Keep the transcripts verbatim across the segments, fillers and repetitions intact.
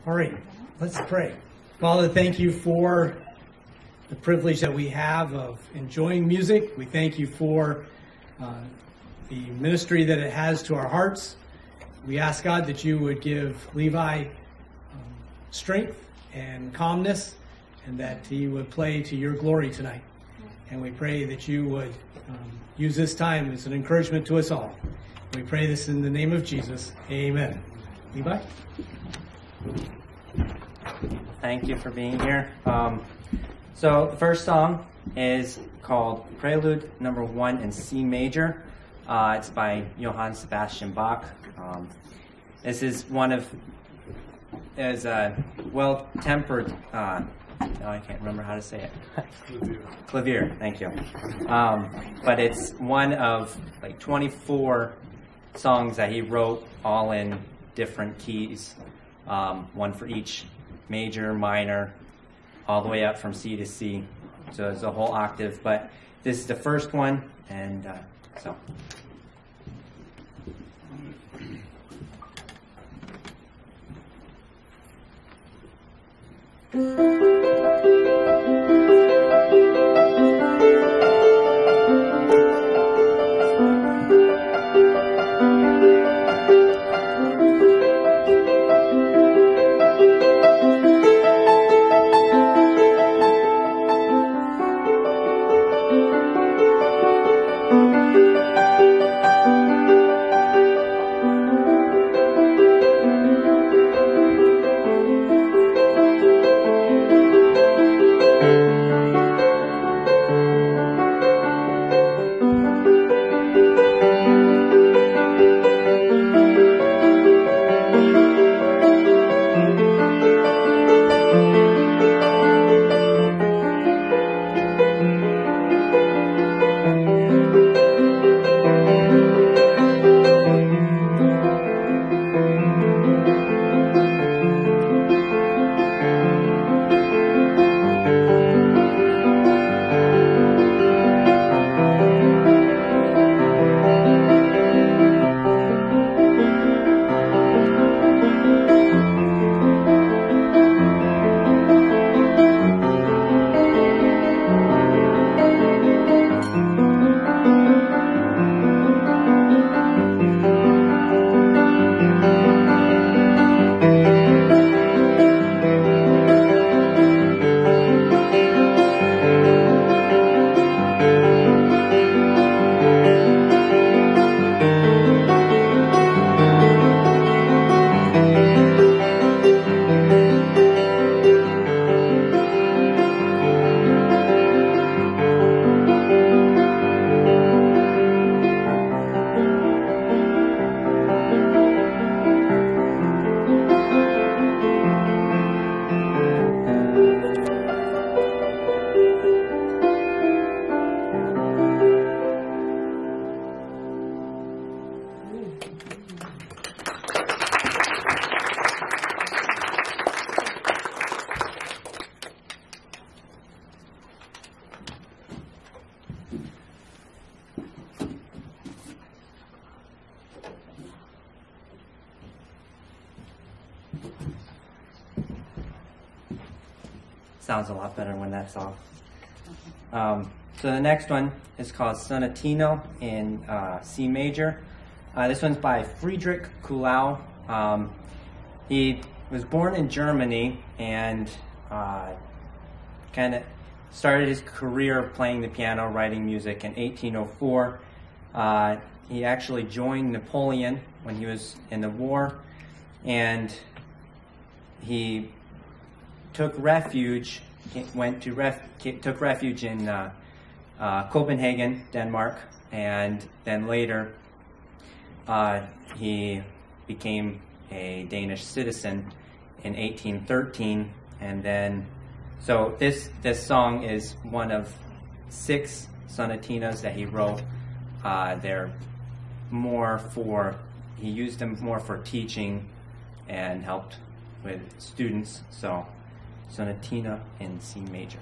All right, let's pray. Father, thank you for the privilege that we have of enjoying music. We thank you for uh, the ministry that it has to our hearts. We ask, God, that you would give Levi um, strength and calmness, and that he would play to your glory tonight. And we pray that you would um, use this time as an encouragement to us all. We pray this in the name of Jesus. Amen. Levi? Thank you for being here. Um, so the first song is called Prelude Number One in C Major. Uh, it's by Johann Sebastian Bach. Um, this is one of is a well-tempered. Uh, oh, I can't remember how to say it. Clavier. Clavier. Thank you. Um, but it's one of like twenty-four songs that he wrote, all in different keys. Um, one for each major, minor, all the way up from C to C. So it's a whole octave, but this is the first one, and uh, so. Sounds a lot better when that's off. Um, so the next one is called Sonatino in uh, C major. Uh, this one's by Friedrich Kuhlau. Um, he was born in Germany and uh, kind of started his career of playing the piano, writing music in eighteen oh four. Uh, he actually joined Napoleon when he was in the war, and he took refuge, went to ref, took refuge in uh, uh, Copenhagen, Denmark, and then later uh, he became a Danish citizen in eighteen thirteen, and then so this this song is one of six sonatinas that he wrote. Uh, they're more for he used them more for teaching and helped with students. So. Sonatina in C major.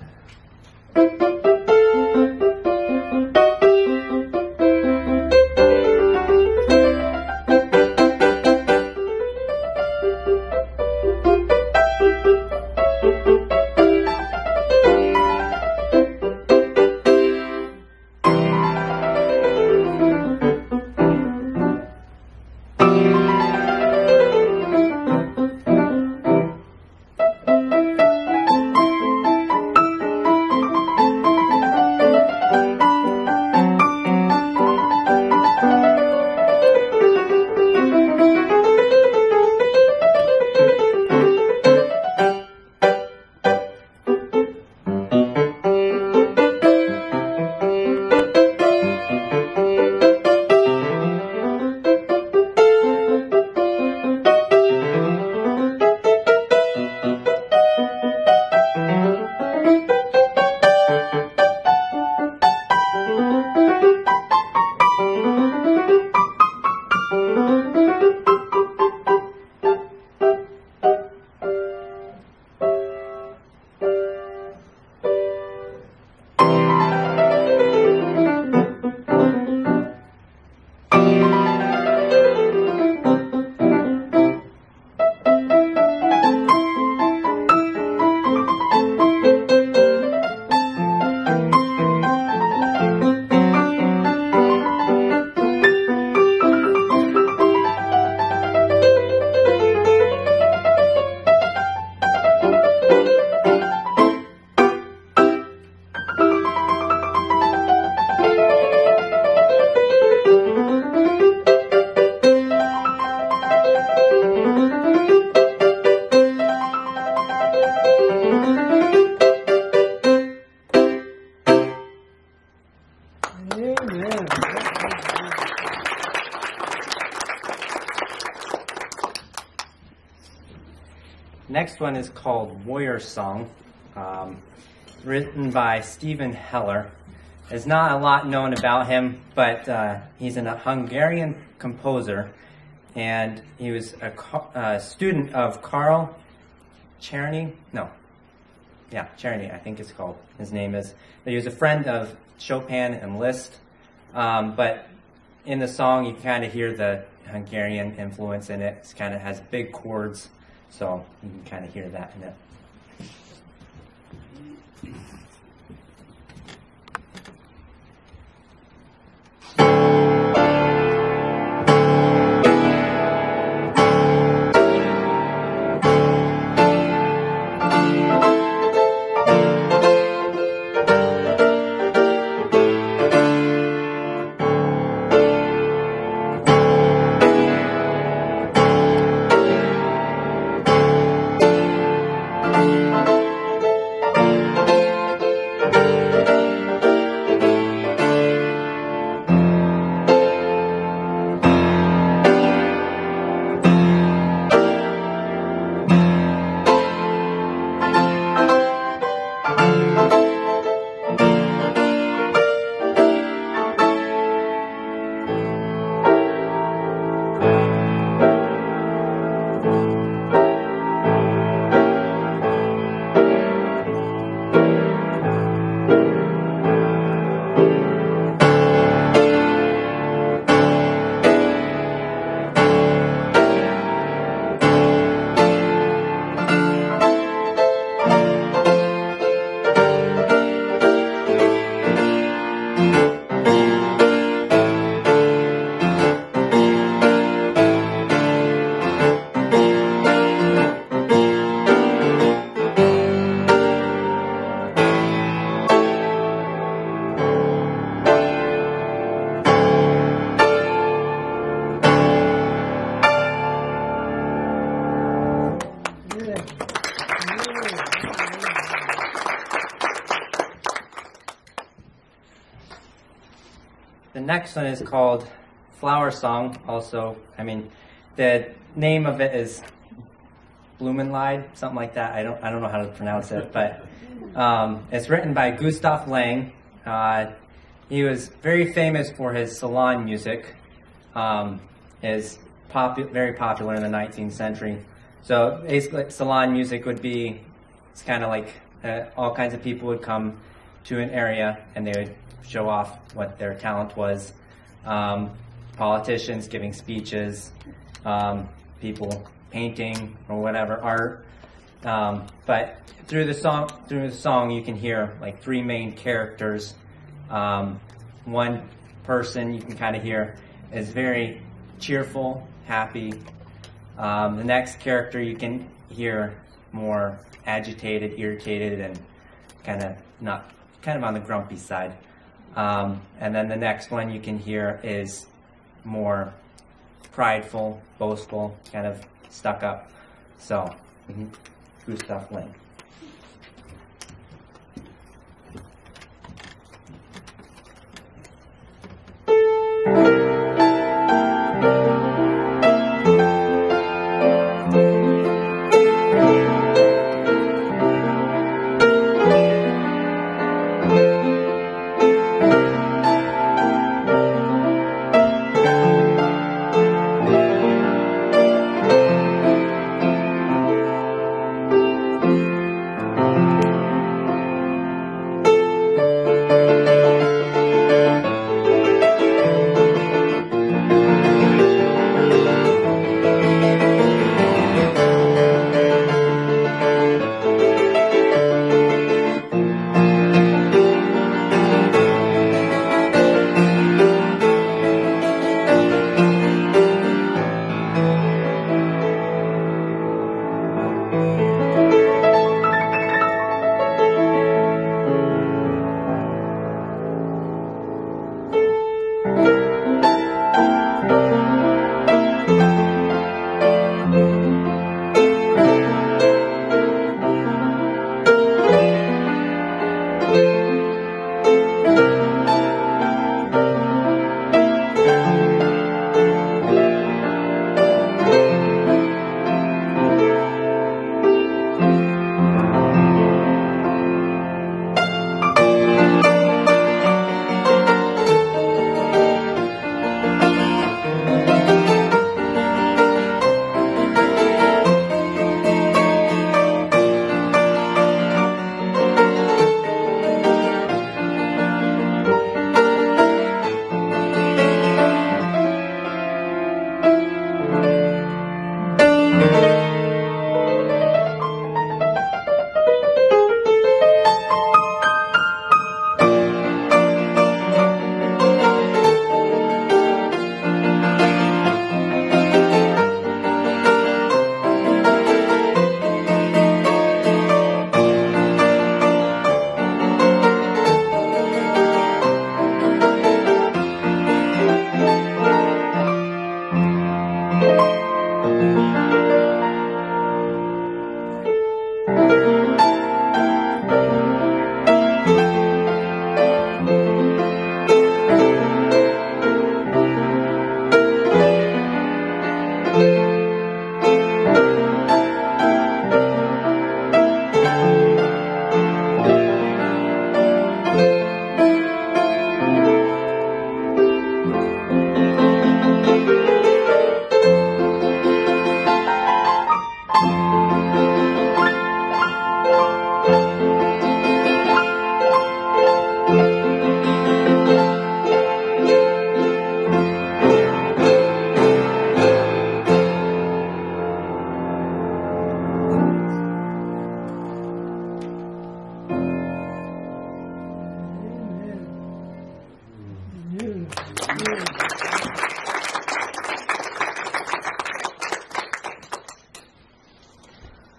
Thank you. Next one is called Warrior Song, um, written by Stephen Heller. There's not a lot known about him, but uh, he's a Hungarian composer, and he was a, a student of Carl Czerny. No, yeah, Czerny, I think it's called. His name is. But he was a friend of Chopin and Liszt. Um, but in the song, you kind of hear the Hungarian influence in it. It kind of has big chords. So you can kind of hear that in it. The next one is called Flower Song. Also, I mean, the name of it is Blumenlied, something like that. I don't, I don't know how to pronounce it, but um, it's written by Gustav Lang. Uh, he was very famous for his salon music. Um, is popu- very popular in the nineteenth century. So basically, salon music would be, it's kind of like uh, all kinds of people would come to an area and they would show off what their talent was. Um, politicians giving speeches, um, people painting or whatever, art. Um, but through the song, through the song, you can hear like three main characters. Um, one person you can kind of hear is very cheerful, happy. Um, the next character you can hear more agitated, irritated, and kind of not, kind of on the grumpy side. Um, and then the next one you can hear is more prideful, boastful, kind of stuck up. So, mm-hmm. Gustav Lang.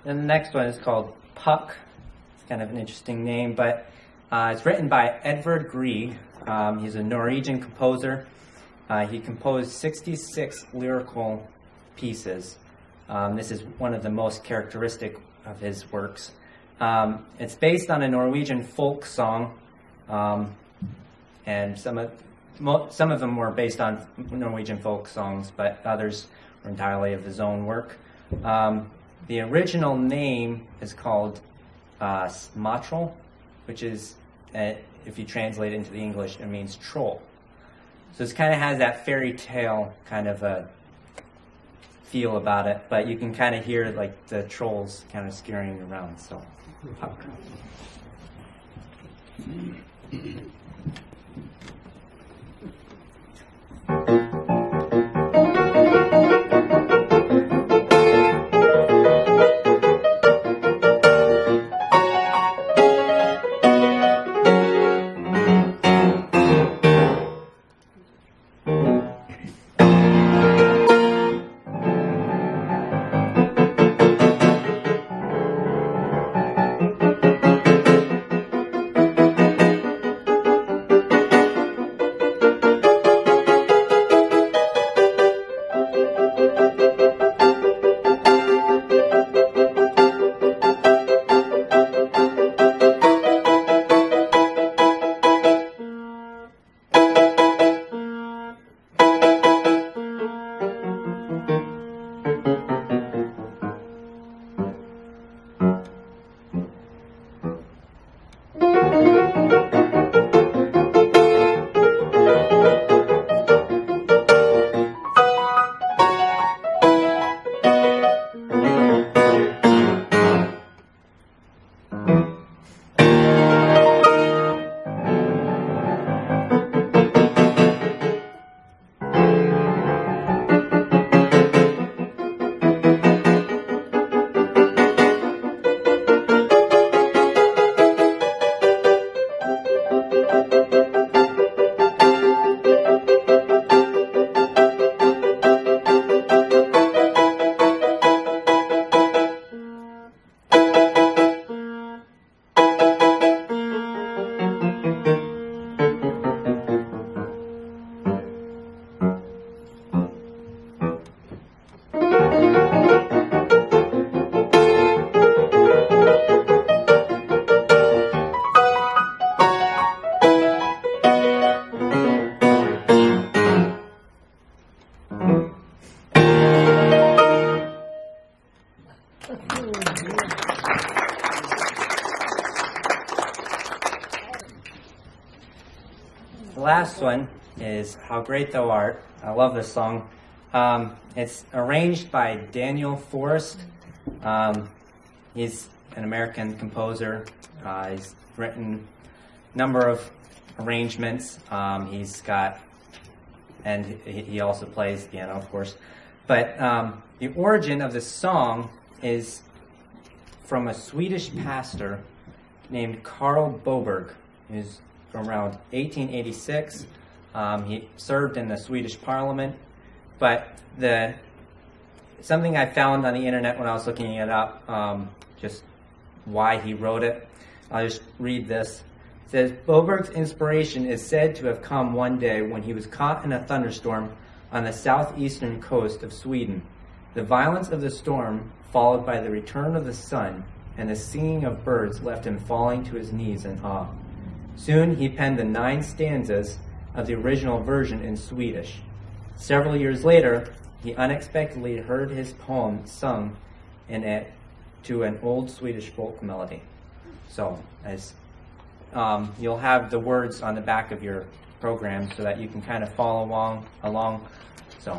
Then the next one is called Puck. It's kind of an interesting name, but uh, it's written by Edvard Grieg. Um, he's a Norwegian composer. Uh, he composed sixty-six lyrical pieces. Um, this is one of the most characteristic of his works. Um, it's based on a Norwegian folk song, um, and some of mo some of them were based on Norwegian folk songs, but others were entirely of his own work. Um, the original name is called uh, Smatrol, which is, uh, if you translate it into the English, it means troll. So it kind of has that fairy tale kind of a feel about it, but you can kind of hear like the trolls kind of scurrying around. So, Puck. The last one is How Great Thou Art. I love this song. Um, it's arranged by Daniel Forrest. Um, he's an American composer. Uh, he's written a number of arrangements. Um, he's got, and he, he also plays piano, of course. But um, the origin of this song is from a Swedish pastor named Carl Boberg, who's from around eighteen eighty-six. Um, he served in the Swedish Parliament, but the something I found on the internet when I was looking it up, um, just why he wrote it. I'll just read this. It says, Boberg's inspiration is said to have come one day when he was caught in a thunderstorm on the southeastern coast of Sweden. The violence of the storm, followed by the return of the sun and the singing of birds, left him falling to his knees in awe. Soon he penned the nine stanzas of the original version in Swedish. Several years later, he unexpectedly heard his poem sung in it to an old Swedish folk melody. So, as um, you'll have the words on the back of your program so that you can kind of follow along. along. So.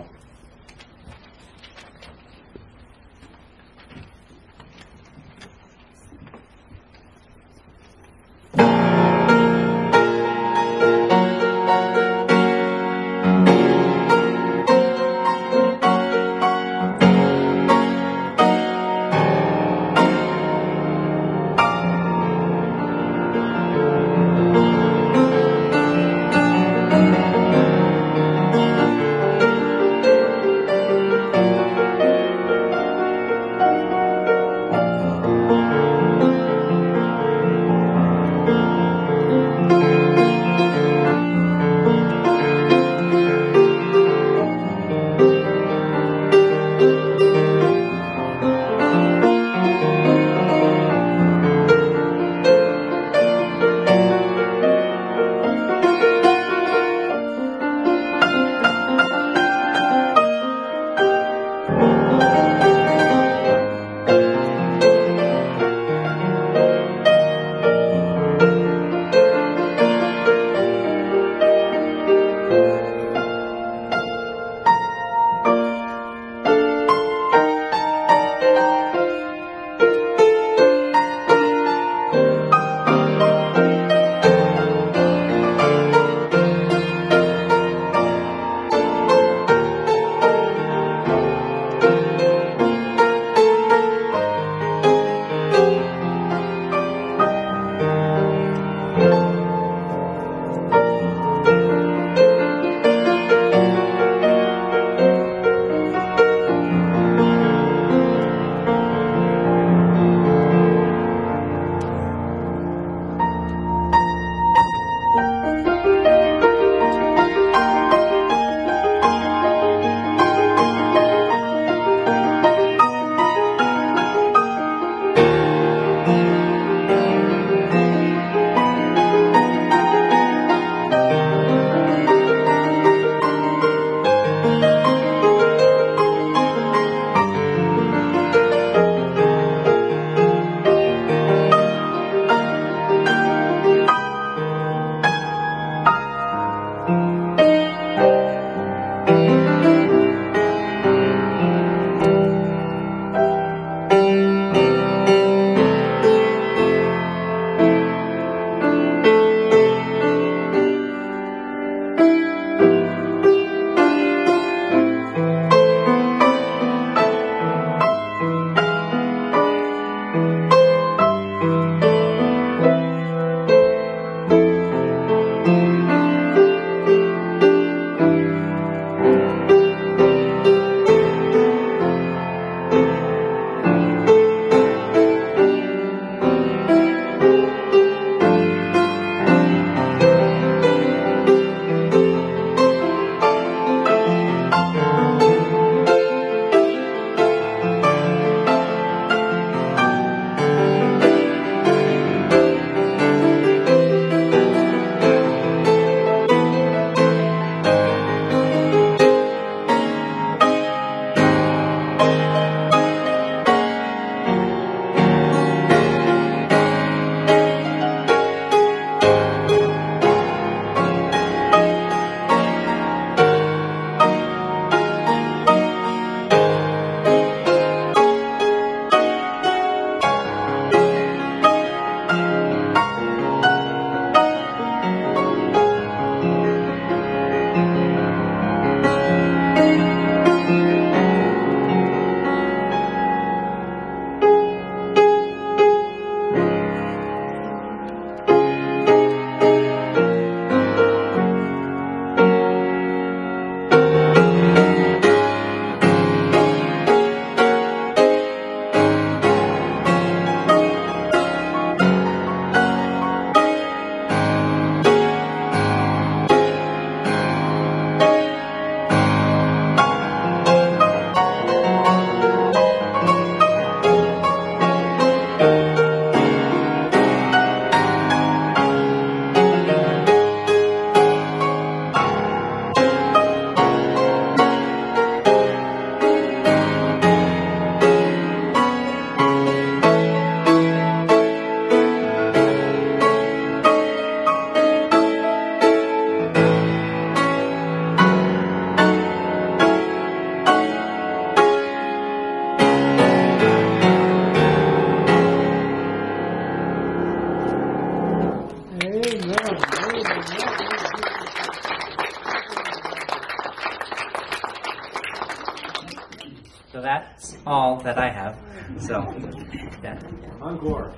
So that's all that I have. So, yeah. Encore.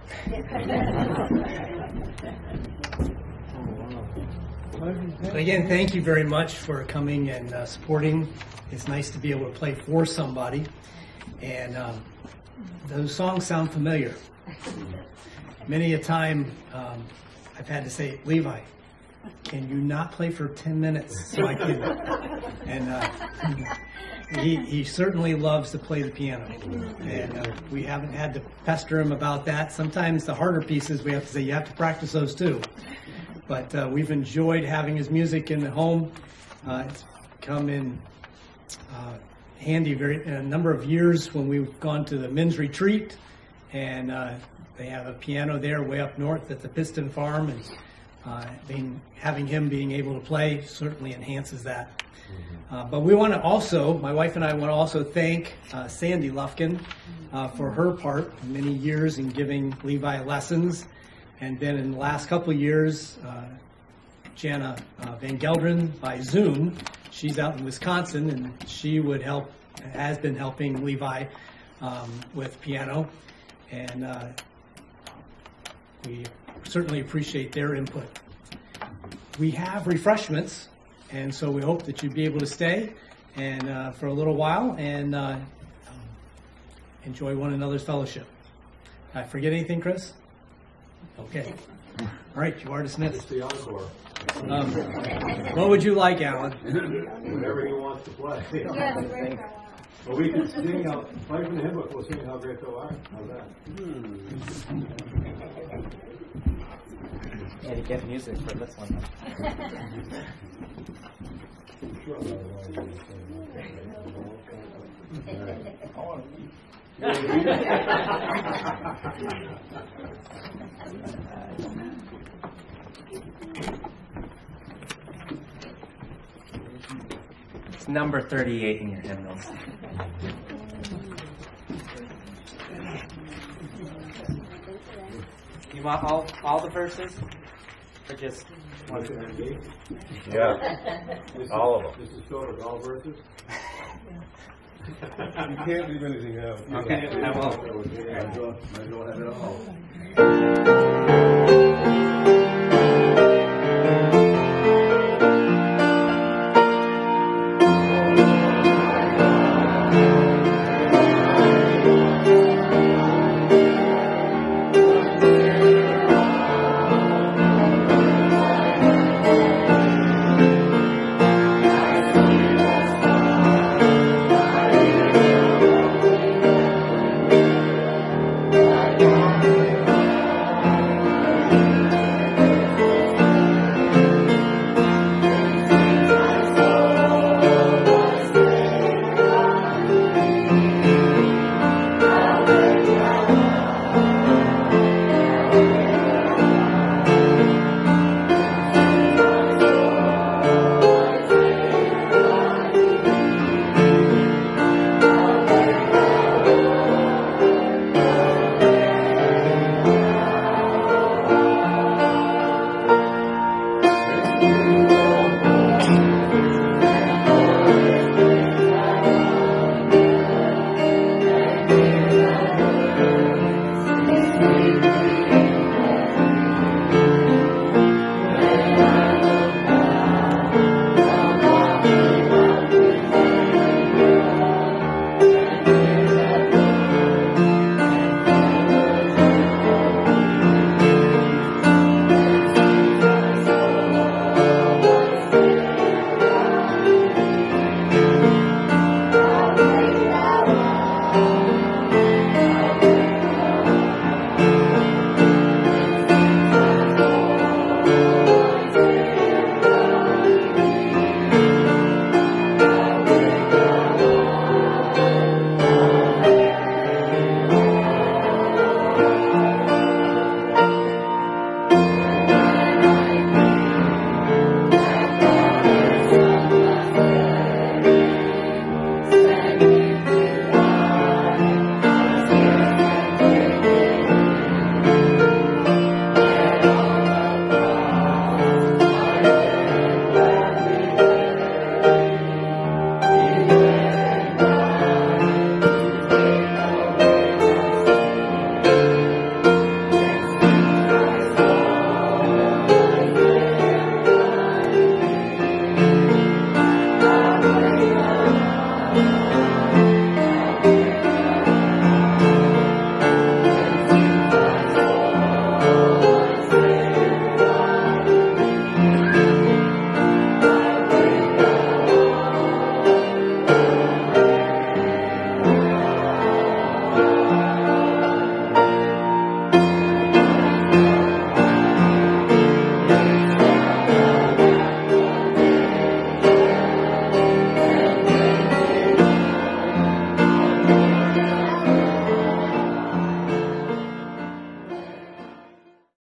Again, thank you very much for coming and uh, supporting. It's nice to be able to play for somebody. And um, those songs sound familiar. Many a time um, I've had to say, Levi, can you not play for ten minutes so I can? And uh, he, he certainly loves to play the piano. And uh, we haven't had to pester him about that. Sometimes the harder pieces we have to say, you have to practice those too. But uh, we've enjoyed having his music in the home. Uh, it's come in uh, handy very in a number of years when we've gone to the men's retreat, and uh, they have a piano there way up north at the Piston Farm, and uh, being, having him being able to play certainly enhances that. Uh, but we want to also, my wife and I want to also thank uh, Sandy Lufkin uh, for her part in many years in giving Levi lessons. And then in the last couple of years, uh, Jana uh, Van Gelderen by Zoom, she's out in Wisconsin, and she would help, has been helping Levi um, with piano. And uh, we certainly appreciate their input. We have refreshments, and so we hope that you'd be able to stay and uh, for a little while and uh, enjoy one another's fellowship. Did I forget anything, Chris? Okay. All right, you are dismissed. It's the encore. Um, what would you like, Alan? Whatever he wants to play. Yes, great. Well, we can sing, uh, play from the hymn book, we'll sing How Great Thou Art. How's that? Yeah, to get music for this one. It's number thirty-eight in your hymnals. You want all all the verses, or just one? Yeah, all of them. This is short of all verses? You can't leave anything out. Okay, I won't. I don't have it all.